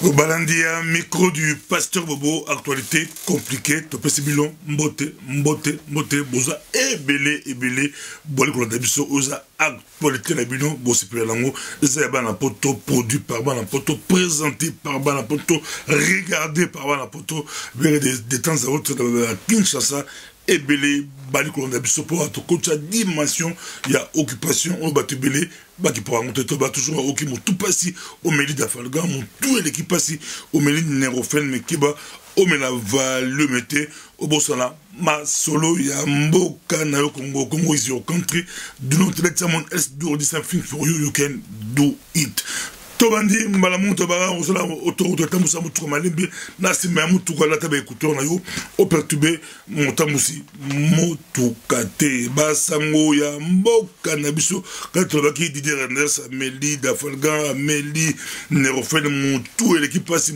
Au balandia, micro du pasteur Bobo, actualité compliquée, topesi bilon, mbote, boza, ebele, boli kolanda biso, oza, actualité la bilon, bossi pele lango, eza bana poto, produit par bana poto, présenté par bana poto, regardé par bana poto, des temps à autre, Kinshasa, ebele, bali kolanda biso, pour être coach à dimension, il y a occupation, on va te belé, bah qui pourra monter tout toujours au qui tout passé au Méli d'Afalgan mon tout l'équipe passé au Méli Nerofel mais qui va au Méla va le mettre au Botswana ma solo ya mboka na yo Congo is your country do not let someone else do something for you, you can do it. Tobandi mbalamuntu bara osala autoroute tamusa mutu malembe na sima mutu kwa lata ba écouteur na yo o perturber montamusi mutu kate basango ya mboka na biso quand on va qui Didier Renders Meli d'Afalgan Meli Nerofel mutu l'équipe passe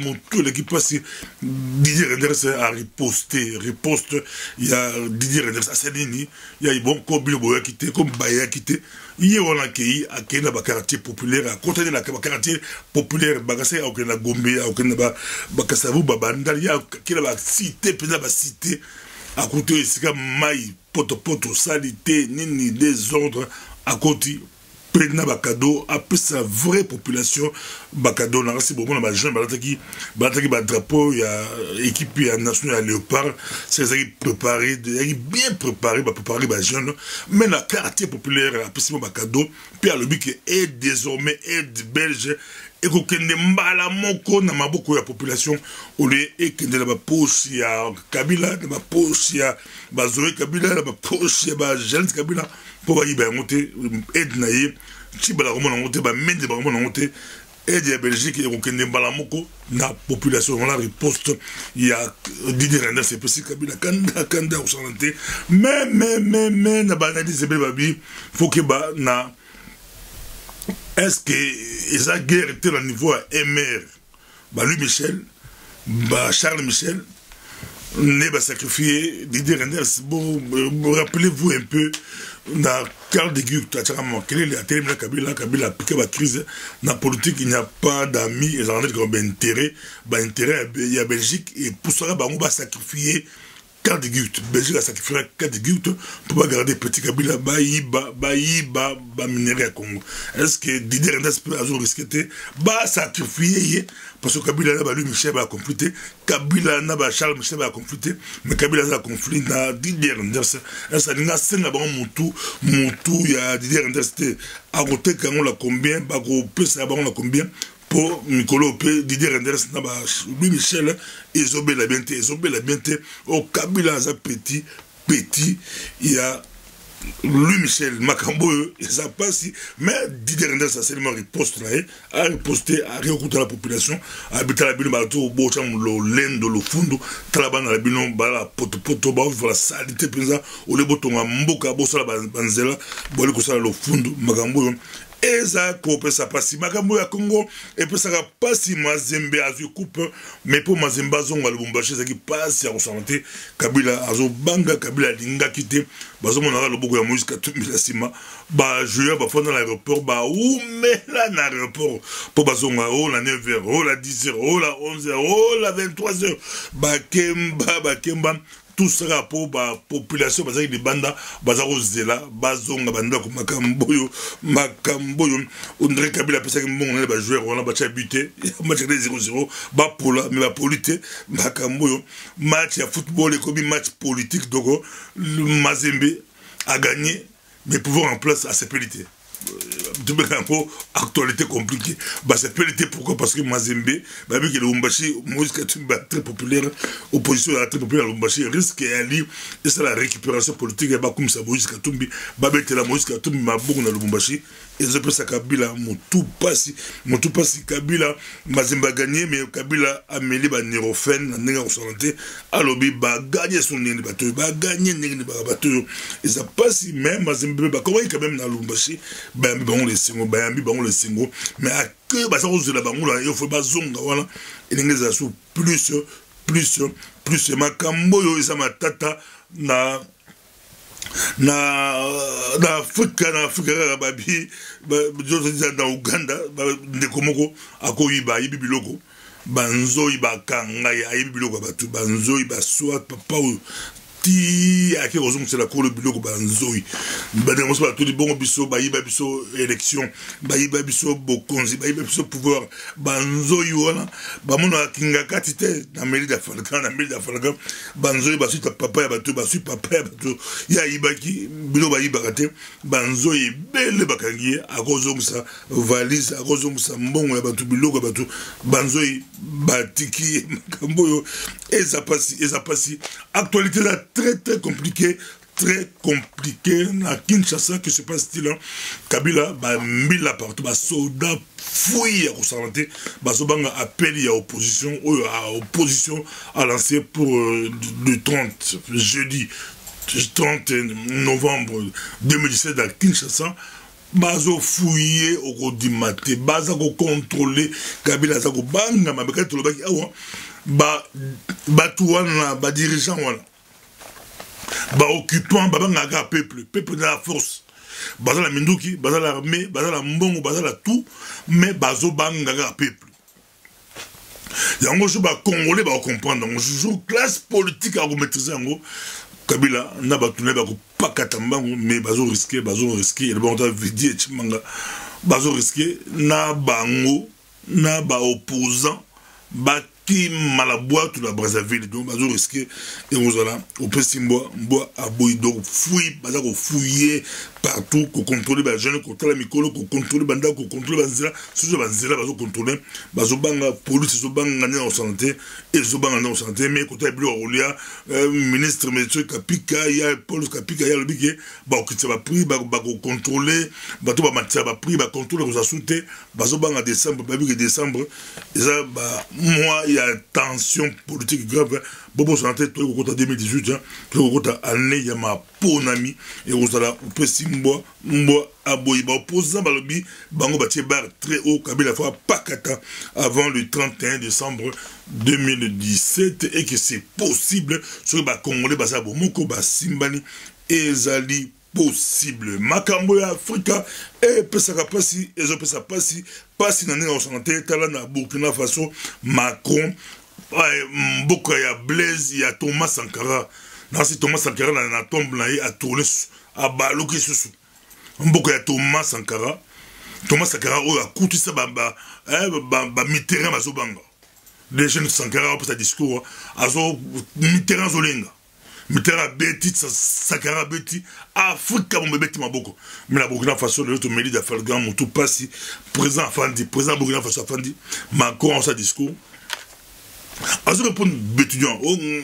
Didier Renders a riposte il y a Didier Renders asenini il y a bon kobilo boya quitté comme baya quitté il on a accueilli dans le quartier populaire à côté de la quartier populaire bagase à aucun Gombe à aucun bakasavu babandal ya qui la cité pena ba cité à côté sika mai poto salité nini désordre à côté pena bakado après sa vraie population bakado na rasi bon na ba jeune balataki ba drapeau ya équipe ya national léopard c'est ça qui préparé bien préparé ba jeune mais la quartier populaire après ce bakado puis à l'objet est désormais aide belge et kokende mbala moko na maboko ya population ole ekende na ba poche ya Kabila na ba poche ya Zoé Kabila na ba poche ya ba Jean Kabila pour ba yiba monter aide na ye tibala ko mona monter ba mende ba mona monter aide ya Belgique et kokende mbala moko na population on la riposte ya Didier Renders c'est possible Kabila kanda au santé mais na ba analyse be babi faut que ba na est-ce que ils ont guerre était au niveau à MR Louis Michel Charles Michel ne va sacrifier Didier Renders bon rappelez-vous un peu dans Karl de Gucht quel est la Kabila a piqué la crise dans la politique il n'y a pas d'amis ils ont intérêt il y a Belgique et pour ça on va sacrifier Karl de Gucht, Belgique a sacrifié Karl de Gucht pour pas garder petit Kabila ba minerai à Congo. Est-ce que Didier Renders peut risquer sacrifier parce que Kabila n'a pas Louis Michel va confliter, Kabila n'a pas Charles Michel va confliter, mais Kabila a conflit na Didier Renders. Est-ce que n'a pas bon montou ya Didier Renders à côté quand on l'a combien, ba gros peu ça on l'a combien. Pour Nicolas P. Didier Renders, Louis Michel, Ezobé la bienté, au Kabila, petit, il y a Louis Michel, Makambo, ça passe, mais Didier Renders a seulement riposte, a riposté, a réécouté la population, a habité la bille, au Bocham, le lendo, le fundo, Talaban, la bille, la poto, la salité, au leboton, à Mboka, Bossa, la banzela, Bolé, le fundo, Makambo, eza kope sa pasi makambo ya Congo et puis ça va pasi Mazembe azu coupe mais pour Mazembe zonga Lubumbashi ça qui passe ya ressenté Kabila azo banga Kabila linga kité bazo monara le boko ya Moïse Katumbi la sima ba joueur ba fondre l'aéroport ba ou mais là na aéroport pour bazonga oh la 9h oh la 10h oh la 11h oh la 23h ba kemba tout sera pour la population parce que les bandes bazaro zela bazonga banda ko makamboyo on dirait Kabila pesa que bon on va jouer on va buter match 0-0 ba pola mais ba polité makamboyo match ya football et comme match politique donc le Mazembe a gagné mais pouvoir en place à ses pénalités actualité compliquée c'est pénalité pourquoi parce que Mazembe vu que le Lubumbashi Moïse Katumbi très populaire opposition très populaire Lubumbashi risque et ali et c'est la récupération politique et comme ça Moïse Katumbi la Moïse Katumbi ma beaucoup dans Lubumbashi et je pense que Kabila mon tout passé Kabila Mazembe a gagné mais Kabila a mêlé ba Nerofel na nenga santé alobi ba gagner son nez bateau ba gagner nenga bateau et ça passe même Mazembe ba comment quand même dans Lubumbashi on les singo mais à que bah ça rose la bangoula il faut pas zonga voilà et les gens plus makambo yo isa matata na Afrika babi dans Uganda ndekomoko akoyiba yibi biloko banzoi bakanga ayebi biloko batu banzoi baswa papa ti ake ozong c'est la cour le biloko banzoi bademo so batu bongo biso bayiba biso élection bayiba biso bokonzi bayiba biso pouvoir banzoi wana bamona kinga katite na mairie d'Afalgan banzoi basu papa ya batu basu papa ya batu ya ibaki bilo bayiba kate banzoi belle bakangi akozong sa valise akozong sa mbongo ya batu biloko batu banzoi batiki makambo eza pasi actualité là très compliqué na Kinshasa que se passe-t-il Kabila ba mbila partout ba soldat fouille à conserver bazobanga appel ya opposition à lancer pour le 30 jeudi 30 novembre 2017 à Kinshasa bazo fouiller au kodimate baza ko contrôler Kabila za ko banga mabeka tolobaki awa ba dirigeant wana ba occupant ba banga peuple de la force baza la minduki baza l'armée baza la mbongo baza la tout mais bazo banga peuple yango je ba congolais ba comprendre yango jour classe politique à maîtriser yango Kabila na ba tuna ba ko pakata mbango mais bazo risquer le bon temps vidi chimanga bazo risquer na bango na ba opposant ba qui malaboite la Brazzaville donc bazo risquer et on là au Pessimbois bois à Boido fouille baza ko fouiller partout ko contrôler ba jeune ko tala mikolo ko contrôler banda ko contrôler banzela sujo banzela bazo contrôler bazo banga police zo banga na santé et zo banga na santé mais ko tablo rolia ministre monsieur Kapika ya Paul Kapika ya lobike ba ko tsa ba prix ba ko contrôler bato ba matsa ba prix ba contrôler ko sauté bazo banga décembre ba bi décembre ça ba moi il y a tension politique grave bobo santé to ko 2018 to ko ta année ya ma ponami et osala Pessimbois mbo aboyi ba opposant balobi bango batie bar très haut Kabila fois pakata avant le 31 décembre 2017 et que c'est possible sur ba congolais ba sabo moko ba simbani ezali possible makambo ya Afrika et pesaka pasi ezo pesa pasi na nena santé tala na Burkina Faso Macron mboka ya Blaise ya Thomas Sankara nasi Thomas Sankara na tombe na ye a tourné a baloki susu mboka ya Thomas Sankara oyo akutisa ba Mitterrand bazobanga les jeunes Sankara pour sa discours azo Mitterrand zolenga Mitterrand beti Sankara beti Afrika mo beti maboko mais la Burkina Faso le to mairie d'Afalgan mutu pasi président Burkina Faso afandi Macron sa discours azo répondre étudiant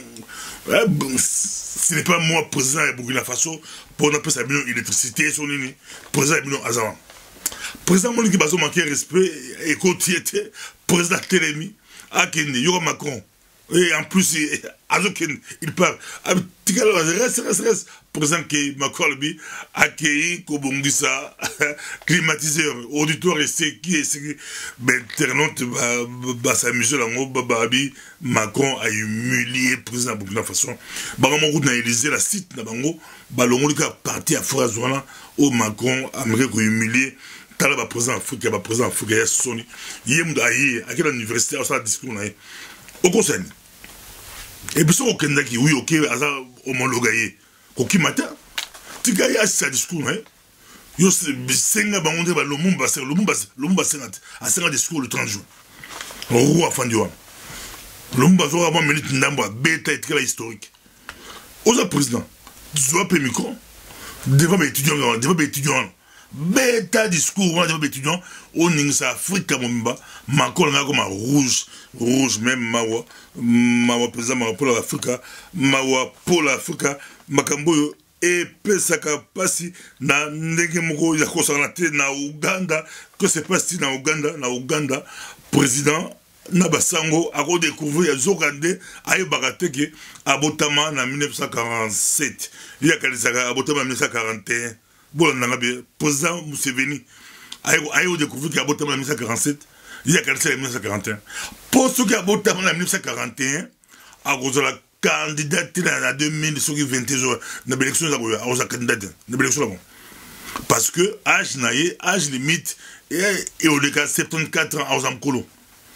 ce n'est pas moi président de Burkina Faso pour n'appeler ça million d'électricité son nini président de million azama président mon qui bazo manquer respect et côté président Télémi à Kenya Yoro Macron et en plus il parle reste président qui Macron lui accueilli Kobongisa climatiseur auditoire et c'est qui internaute s'amuser là babi Macron a humilié président Burkina Faso bango route na Élysée la site na bango balongoli ka parti à Frazwana au Macron aimerait ko humilier tala ba président Afrique ya soni yemdo ayi à quelle université à ça discours na au conseil et puis au Kendaki oui OK aza homologué ko kimata tika ya sa discours yo senga bangonde ba Lumumba senga a senga discours le 30 juin roi fandiwa Lumumba zo avant minute ndambo beta et la historique aux président zo pe micro devant les étudiants beta discours devant les étudiants on n'ingsa Afrique momba makolo ngako ma rouge même mawa président mawa pour l'Afrique mawa pour l'Afrique makambo et pesaka pasi na ndenge moko ya kosana te na Uganda que c'est passé na Uganda président na basango a découvrir ya zokande ayo bakateke abotama na 1947 il y a kalisaka abotama 1941 bon na ngabe président Museveni ayo découvrir ya abotama na 1947 il y a kalisaka 1941 pour ce qui abotama na 1941 a kozala candidat en 2021 na élection za candidat na élection parce que âge limite et au cas 74 ans aux amkolo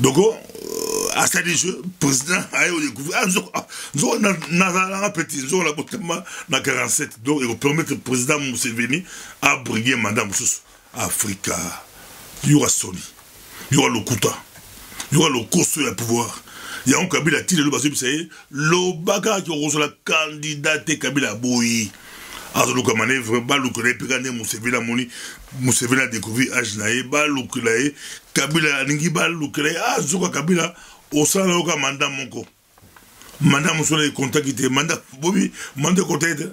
Donc, à ça des jeux, président a découvert, nous avons un petit, nous avons 47, donc il va permettre le président Museveni à briguer mandat Africa. Il y aura Sony, il y aura le Kouta, il y aura le Kosso à pouvoir. Il y a un Kabila qui est le bagarre qui est la candidate Kabila Boyi. Alors, le manœuvre, le Pegane Museveni a découvert Ajnae, Kabila Ningi Kabila, au sein de mandat Monko. Mandat Moussole est contacté, mandat Bobi, mandat contacté.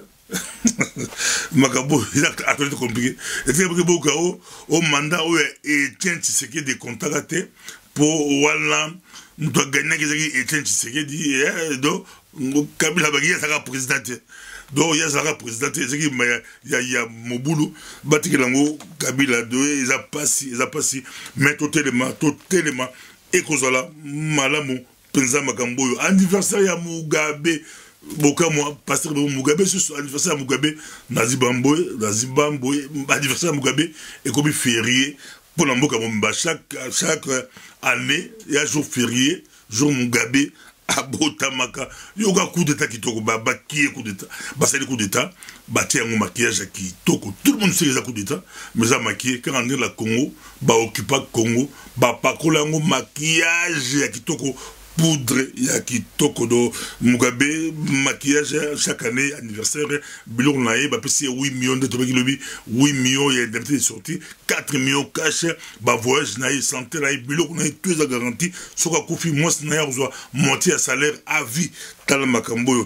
Makabo, il a attendu compliqué. Et c'est beaucoup au mandat où il tient des contacts pour Walla. Nous devons gagner et tient dit, donc, Kabila Bagui sera président. Donc, il y a un président, il y a Moboulou, Batikilango, Kabila, ils ont passé, mais totalement, et Kozala, Malamu, Penza Makamboyo, anniversaire à Mugabe, Bokamwa, pasteur de Mugabe, c'est anniversaire à Mugabe, Nazibamboy, anniversaire à Mugabe, et comme férié, pour l'amboka Mumba, chaque année, il y a un jour férié, jour Mugabe, Abotamaka, yoga coup d'état qui toko, qui est coup d'état, c'est le coup d'état, tiens un maquillage qui toko, tout le monde sait les coups d'état, mais ça maquillé, quand on est la Congo, occupe Congo, pas colango maquillage qui toko, poudre, qui toko do Mugabe, maquillage chaque année, anniversaire, bilon nae, c'est 8 millions de tobac 8 millions, il y a des sorties, 4 millions cash, voyage nae, santé nae, bilon nae, tous les garanties, soit Kofi, moi, nae, moitié à salaire à vie, Talamakamboyo,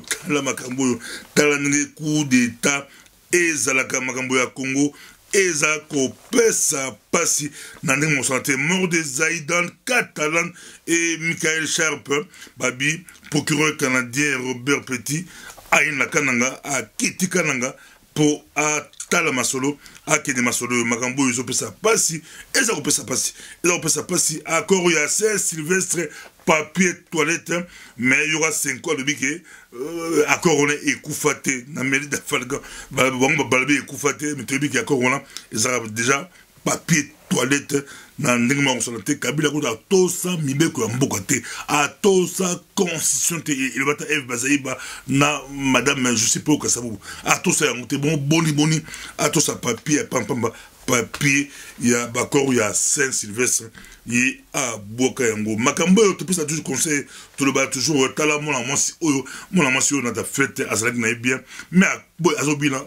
Talané coup d'état, et Zalaka Makamboya Congo, Eza Kopesa Passi, Nandé Monsanté, mort de Zaïdan Catalan et Michael Sharp, Babi, procureur canadien Robert Petit, Aïna Kananga, à Kiti Kananga, pour à Talamasolo, à Kedemasolo, Makambo, ils ont fait ça passi, Eza Kopesa Passi, à Coria Sylvestre, papier, toilette, mais il y aura 5 ans de biquet, à Corona et Koufaté, na mairie d'Afalga, Balbi et Koufaté, mais tu à Corona, ils ont déjà papier, toilette, na Ningma Ronsolate, Kabila Gouda, Tosa, Mibeko, Mbokate, à Tosa, Constitution, il va être Bazaïba, na Madame, je sais pas où ça va, à Tosa, Boni, à Tosa, papier, Pampamba, papier, il y a Bakor, il y a Saint-Sylvestre, il y a Boka Yango. Makambo, tu peux ça toujours conseiller, tu le bats toujours, t'as la mon amour, on a ta fête, Azalak n'a bien, mais Azobina,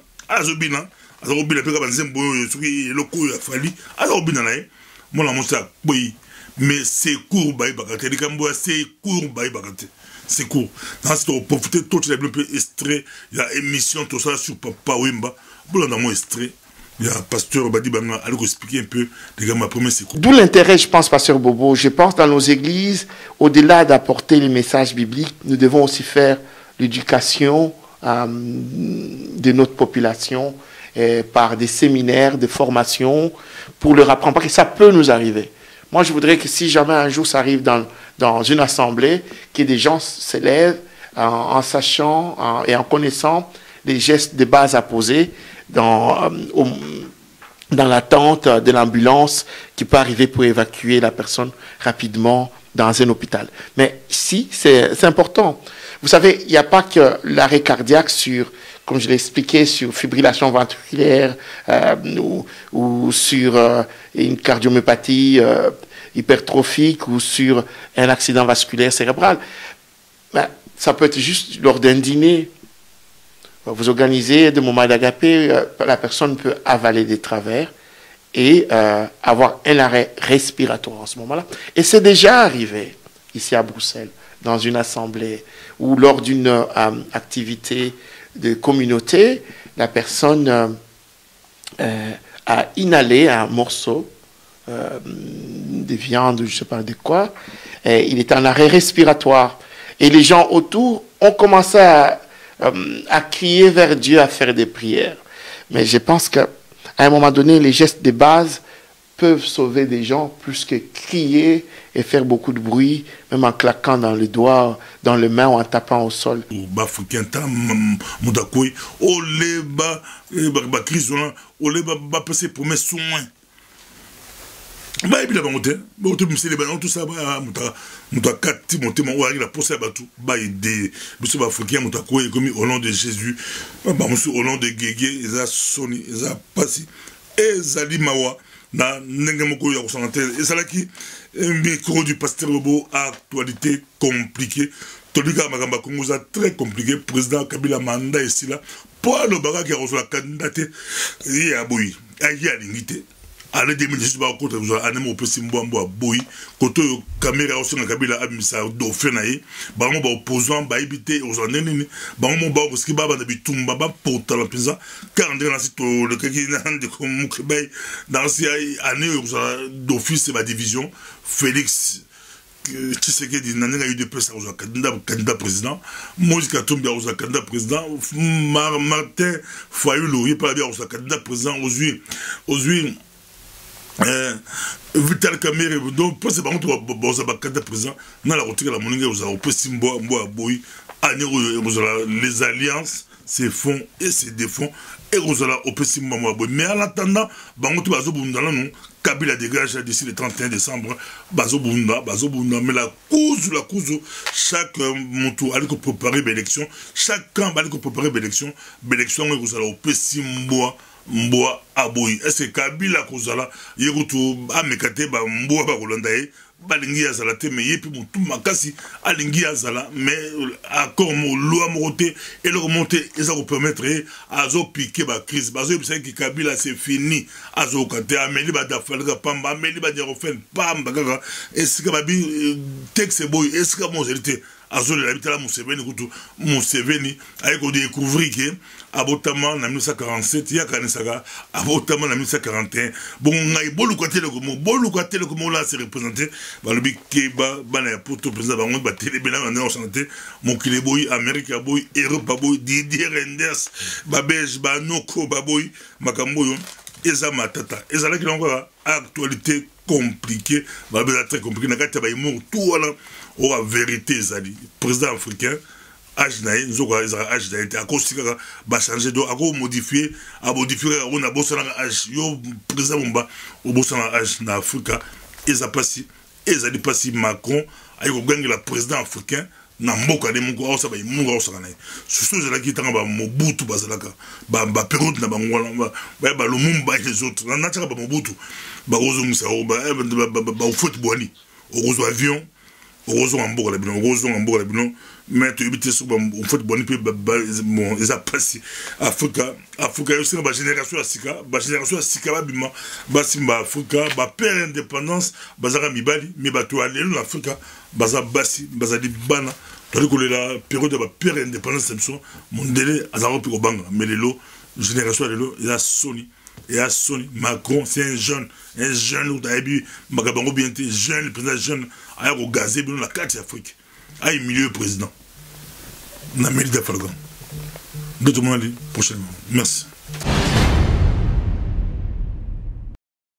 puis quand Zembo, le coup, il a fallu, Azobina, mon amour, ça, oui, mais c'est court, Baïbakate, les Kamboa, c'est court, Baïbakate. C'est court. Dans ce temps, profiter, tout le monde peut extrait, il y a émission, tout ça sur Papa Wimba, bon, dans mon extrait. Il y a un pasteur Badi Banga, allez expliquer un peu, les gars, ma première secours. D'où l'intérêt, je pense, pasteur Bobo. Je pense dans nos églises, au-delà d'apporter les messages bibliques, nous devons aussi faire l'éducation de notre population par des séminaires, des formations, pour leur apprendre. Parce que ça peut nous arriver. Moi, je voudrais que si jamais un jour ça arrive dans une assemblée, que des gens s'élèvent en sachant et en connaissant les gestes de base à poser, dans l'attente de l'ambulance qui peut arriver pour évacuer la personne rapidement dans un hôpital. Mais si, c'est important. Vous savez, il n'y a pas que l'arrêt cardiaque sur, comme je l'ai expliqué, sur fibrillation ventriculaire ou sur une cardiomyopathie hypertrophique ou sur un accident vasculaire cérébral. Mais ça peut être juste lors d'un dîner. Vous organisez des moments d'agapé, la personne peut avaler des travers et avoir un arrêt respiratoire en ce moment-là. Et c'est déjà arrivé ici à Bruxelles, dans une assemblée ou lors d'une activité de communauté, la personne a inhalé un morceau de viande, je ne sais pas de quoi, et il est en arrêt respiratoire. Et les gens autour ont commencé à crier vers Dieu, à faire des prières. Mais je pense qu'à un moment donné, les gestes de base peuvent sauver des gens plus que crier et faire beaucoup de bruit, même en claquant dans les doigts, dans les mains ou en tapant au sol. ba ebila bangote ba oto misele ba tout ça ba muta kati motema o ari la posa ba tout ba ide biso ba africain muta ko ekomi au nom de Jésus ba musu au nom de Gégé eza soni eza pasi ezali mawa na ndenge moko ya kosangate ezalaki micro du pasteur Bobo actualité compliquée tolika makamba Congo za très compliqué président Kabila manda esila pour le baga qui a reçu la candidature ya boyi ayi alingite ale 2018 ba ko to anemo pesi mbambo boyi koto caméra aussi na Kabila abimisa do fenaye ba mo ba opposant ba ibité aux nini ba mo ba ko skiba ba na bitumba ba porta la pisa car ndé na sito le kaki na de ko mukbay dans si année d'office ba division Félix Tshisekedi nanenga UDPS aux candidat président Moïse Katumbi aux candidat président Martin Fayulu il parle bien aux candidat président aux Vital Kamerhe donc pour c'est par contre boza bakanda président na la rotika la moninga aux opesi mbo boy les alliances se font et se défont et aux opesi mbo boy mais en attendant bangoto bazo bunda non Kabila dégage d'ici le 31 décembre bazo bunda mais la cause chaque montou allait préparer l'élection chaque camp allait préparer l'élection et aux opesi mboa aboyi est-ce que Kabila kozala yerutu amekate ba mboa ba kolanda e balingi azala te mais yepi mutu makasi alingi azala mais accord mo loi moté et le remonter ça vous permettre azo piquer ba crise bazo bisa ki Kabila c'est fini azo kate ameli ba dafalga pamba ameli ba dirofen pamba kaka est-ce que babi texte boy est-ce que mon hérité azo la bitala Museveni ayeko découvrir que abotama na 1947 ya kanisaka abotama na 1941 bon ngai bolukatele ko la se représenter ba lobi keba bana ya poto président bango ba télé bena na chanter mon kileboy Amérique boy Europe boy Didier Renders ba belge ba noko ba boy makambo yo eza matata ezala ki longa actualité compliquée ba très compliqué na kati ba imo tout wala o la vérité zali président africain âge nae nzoka ezaka âge nae te akosika ba changer do ako modifier on a bossana âge yo président bomba o bossana âge na Afrika ezali pasi Macron ayiko gangela président africain na mboka de moko osa ba imunga osa kana surtout je la ki tanga ba Mobutu bazalaka ba période na bangola ba Lumumba et les autres na taka ba Mobutu ba ozo musa ba foot boani ozo avion ozo mboka la bino mais tu habite sur au foot boani pe bon ils a passé Afrika aussi ba génération asika ba bima ba simba Afrika ba père indépendance bazaka mibali mais ba to alelo na Afrika baza basi bazali bana toli la période de la pire indépendance Samson mondele azaro piko banga mais lelo génération lelo il a Sony Macron c'est un jeune ou d'aibi magabango bien jeune le président jeune a au gazé bien la carte Afrique a milieu président na mérite d'Afrique d'autres monde prochainement merci.